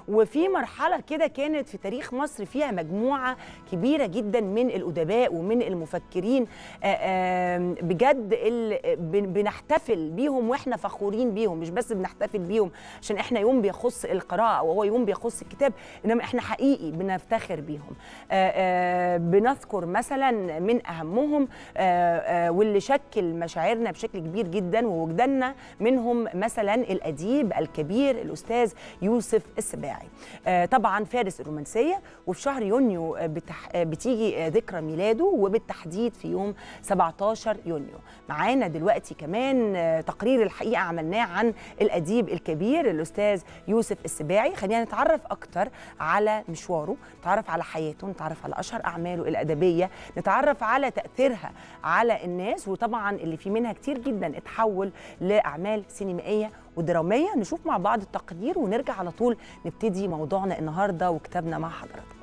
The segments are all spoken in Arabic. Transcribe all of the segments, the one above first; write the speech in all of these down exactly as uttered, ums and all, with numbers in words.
وفي مرحلة كده كانت في تاريخ مصر فيها مجموعة كبيرة جدا من الأدباء ومن المفكرين بجد بنحتفل بيهم واحنا فخورين بيهم، مش بس بنحتفل بيهم عشان احنا يوم بيخص القراءة وهو يوم بيخص الكتاب، انما احنا حقيقي بنفتخر بيهم. بنذكر مثلا من أهمهم واللي شكل مشاعرنا بشكل كبير جدا ووجداننا منهم مثلا الأديب الكبير الأستاذ يوسف السباعي، طبعا فارس الرومانسية، وفي شهر يونيو بتح... بتيجي ذكرى ميلاده وبالتحديد في يوم سبعة عشر يونيو. معانا دلوقتي كمان تقرير الحقيقة عملناه عن الأديب الكبير الأستاذ يوسف السباعي. خلينا نتعرف أكتر على مشواره، نتعرف على حياته، نتعرف على أشهر أعماله الأدبية، نتعرف على تأثيرها على الناس، وطبعا اللي في منها كتير جدا اتحول لأعمال سينمائية ودرامية. نشوف مع بعض التقرير ونرجع على طول نبتدي موضوعنا النهاردة وكتابنا مع حضراتكم.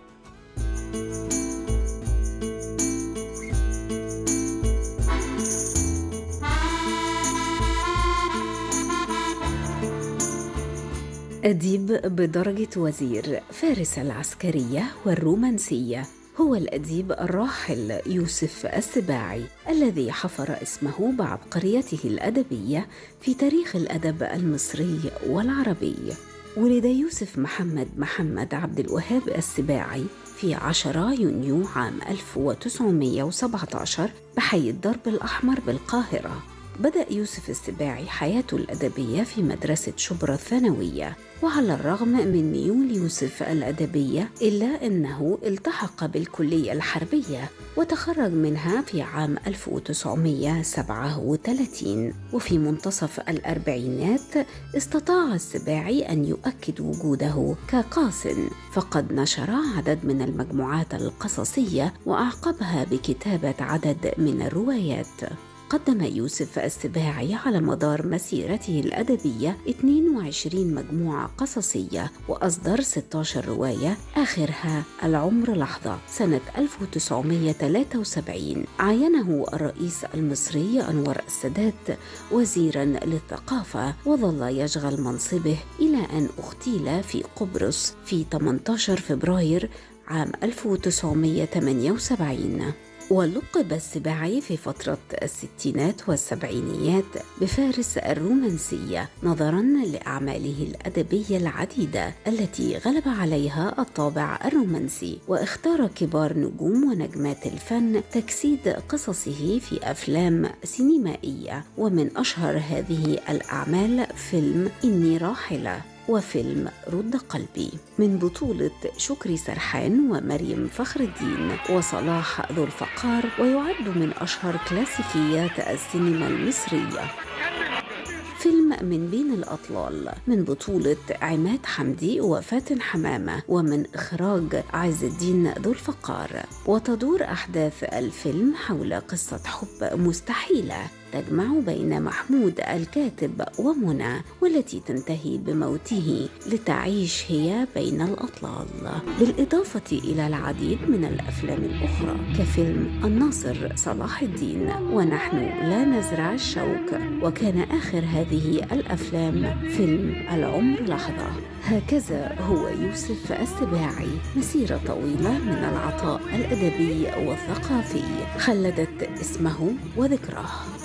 أديب بدرجة وزير، فارس العسكرية والرومانسية، هو الأديب الراحل يوسف السباعي الذي حفر اسمه بعبقريته الأدبية في تاريخ الأدب المصري والعربي. ولد يوسف محمد محمد عبد الوهاب السباعي في عشرة يونيو عام ألف وتسعمائة وسبعة عشر بحي الدرب الأحمر بالقاهرة. بدأ يوسف السباعي حياته الأدبية في مدرسة شبرا الثانوية، وعلى الرغم من ميول يوسف الأدبية إلا أنه التحق بالكلية الحربية وتخرج منها في عام ألف وتسعمائة وسبعة وثلاثين. وفي منتصف الأربعينات استطاع السباعي أن يؤكد وجوده كقاص، فقد نشر عدد من المجموعات القصصية وأعقبها بكتابة عدد من الروايات. قدم يوسف السباعي على مدار مسيرته الأدبية اثنين وعشرين مجموعة قصصية وأصدر ستة عشر رواية، آخرها العمر لحظة سنة ألف وتسعمائة وثلاثة وسبعين. عينه الرئيس المصري أنور السادات وزيراً للثقافة، وظل يشغل منصبه إلى أن اغتيل في قبرص في ثمانية عشر فبراير عام ألف وتسعمائة وثمانية وسبعين. ولقب السباعي في فترة الستينات والسبعينيات بفارس الرومانسية نظراً لأعماله الأدبية العديدة التي غلب عليها الطابع الرومانسي، واختار كبار نجوم ونجمات الفن تجسيد قصصه في أفلام سينمائية، ومن أشهر هذه الأعمال فيلم إني راحلة وفيلم رد قلبي من بطولة شكري سرحان ومريم فخر الدين وصلاح ذو الفقار، ويعد من أشهر كلاسيكيات السينما المصرية. فيلم من بين الأطلال من بطولة عماد حمدي وفاتن حمامة ومن إخراج عز الدين ذو الفقار، وتدور أحداث الفيلم حول قصة حب مستحيلة تجمع بين محمود الكاتب ومنى، والتي تنتهي بموته لتعيش هي بين الأطلال، بالإضافة إلى العديد من الأفلام الأخرى كفيلم الناصر صلاح الدين ونحن لا نزرع الشوك. وكان آخر هذه الأفلام فيلم العمر لحظة. هكذا هو يوسف السباعي، مسيرة طويلة من العطاء الأدبي والثقافي خلدت اسمه وذكراه.